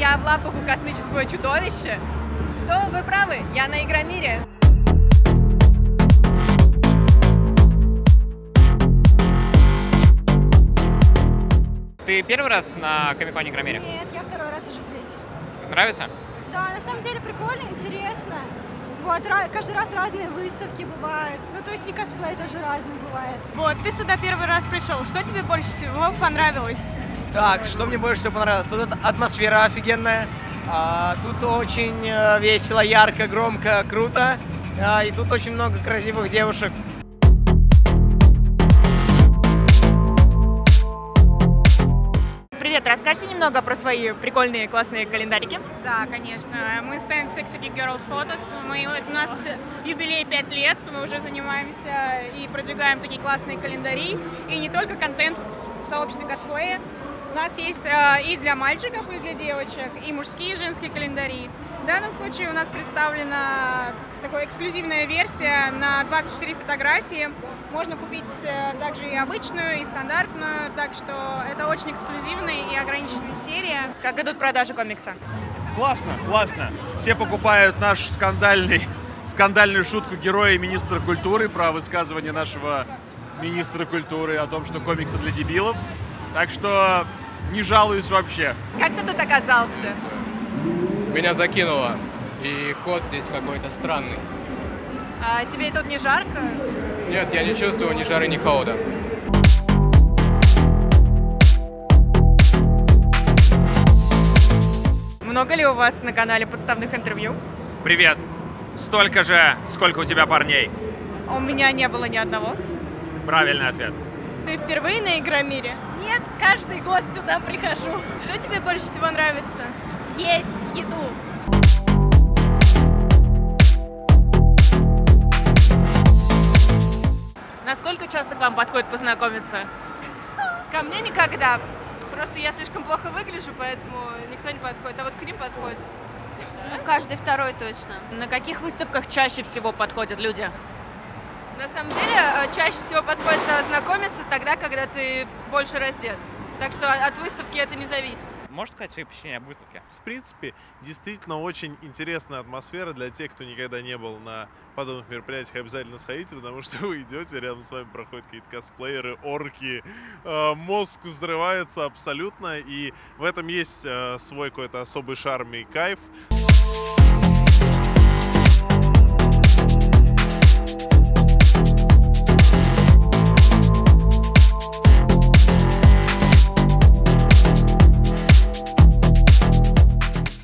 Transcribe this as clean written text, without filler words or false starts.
я в лапах у космического чудовища, то вы правы, я на Игромире. Ты первый раз на Комик-коне Игромире? Нет, я второй раз уже здесь. Нравится? Да, на самом деле прикольно, интересно. Вот, каждый раз разные выставки бывают. Ну, то есть и косплей тоже разный бывает. Вот, ты сюда первый раз пришел. Что тебе больше всего понравилось? Так, что мне больше всего понравилось? Тут атмосфера офигенная. Тут очень весело, ярко, громко, круто. И тут очень много красивых девушек. Привет, расскажите немного про свои прикольные, классные календарики. Да, конечно. Мы стенд Sexy Geek Girls Photos. У нас юбилей 5 лет, мы уже занимаемся и продвигаем такие классные календари. И не только контент в сообществе косплея. У нас есть и для мальчиков, и для девочек, и мужские, и женские календари. В данном случае у нас представлена такая эксклюзивная версия на 24 фотографии. Можно купить также и обычную, и стандартную, так что это очень эксклюзивная и ограниченная серия. Как идут продажи комикса? Классно, классно. Все покупают нашу скандальную шутку героя и министра культуры про высказывание нашего министра культуры о том, что комиксы для дебилов. Так что не жалуюсь вообще. Как ты тут оказался? Меня закинуло, и кот здесь какой-то странный. А тебе тут не жарко? Нет, я не чувствую ни жары, ни холода. Много ли у вас на канале подставных интервью? Привет. Столько же, сколько у тебя парней. У меня не было ни одного. Правильный ответ. Ты впервые на Игромире? Нет, каждый год сюда прихожу. Что тебе больше всего нравится? Есть еду. Насколько часто к вам подходит познакомиться? Ко мне никогда. Просто я слишком плохо выгляжу, поэтому никто не подходит. А вот к ним подходит. Ну, каждый второй точно. На каких выставках чаще всего подходят люди? На самом деле, чаще всего подходит знакомиться тогда, когда ты больше раздет. Так что от выставки это не зависит. Можешь сказать свои впечатления об выставке? В принципе, действительно очень интересная атмосфера для тех, кто никогда не был на подобных мероприятиях. Обязательно сходите, потому что вы идете, рядом с вами проходят какие-то косплееры, орки, мозг взрывается абсолютно, и в этом есть свой какой-то особый шарм и кайф.